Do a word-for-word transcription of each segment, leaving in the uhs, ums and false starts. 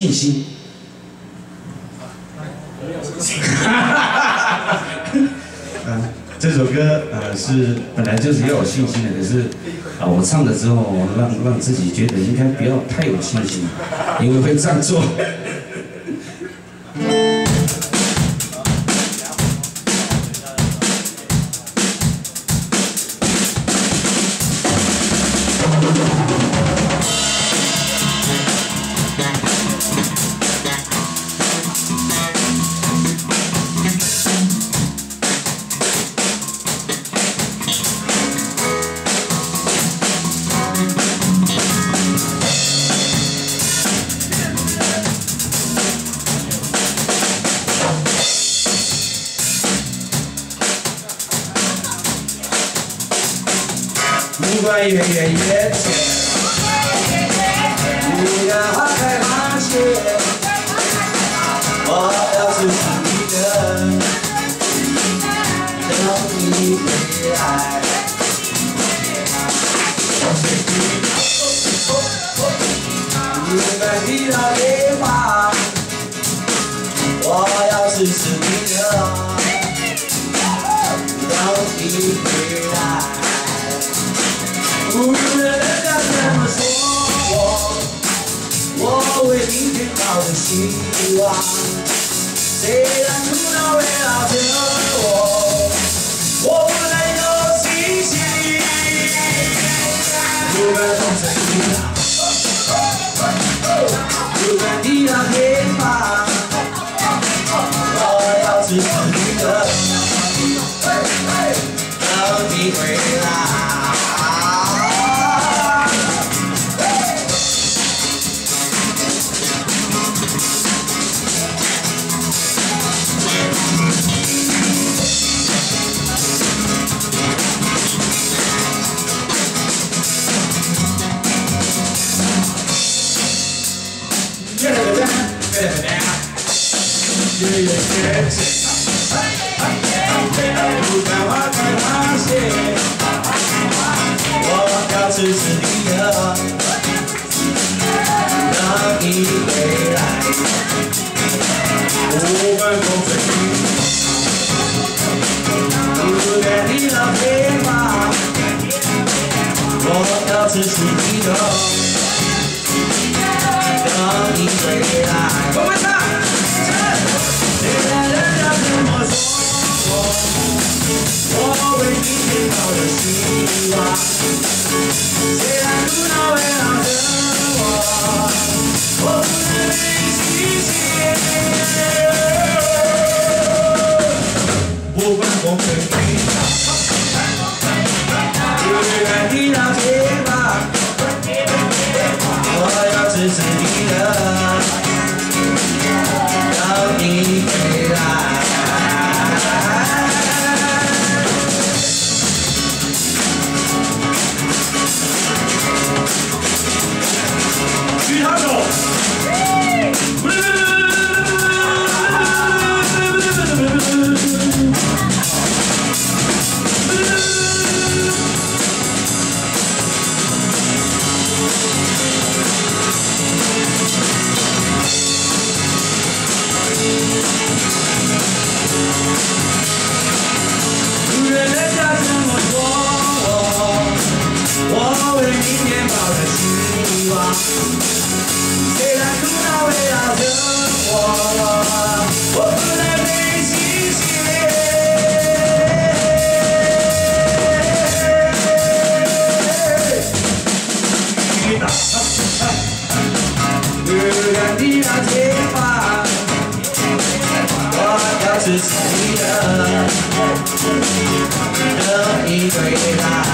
信心。嗯，这首歌呃是本来就是要有信心的，可是啊、呃、我唱了之后，让让自己觉得应该不要太有信心，因为会站错。不管夜夜夜天，不要花开花谢，我要是是你的，等你回来。不管遇到变化，我要是是你的，等你回来。 无论人家怎么说我，我为明天抱着希望。虽然苦恼围绕着我，我不能有信心。不管风吹雨打，不管地老天荒，我要支持你的，等你回来。 月月天天，不管花开花谢，我要支持你的，等你回来。不管风吹雨打，不管地老天荒，我要支持你的，等你回来。我们唱。 虽然人家怎么说我，我为明天抱着希望。虽然苦恼围绕着我，我不能没信心。不管风吹雨打，不管地老天荒，我要支持你的。 等你回来。举他手。无论人家怎么说我，我为明天抱着希望。虽然苦恼围绕着我，我不能没信心。雨打，不管地老天荒。 我要支持你的，等你回来。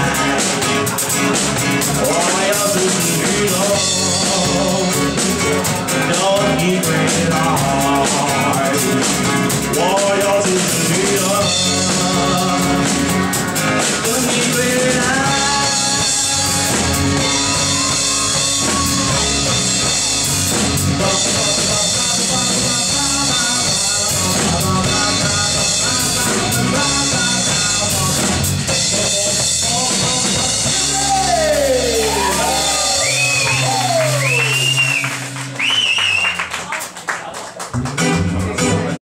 我要支持你的，等你回来。我要支持你的，等你回来。 好 Thank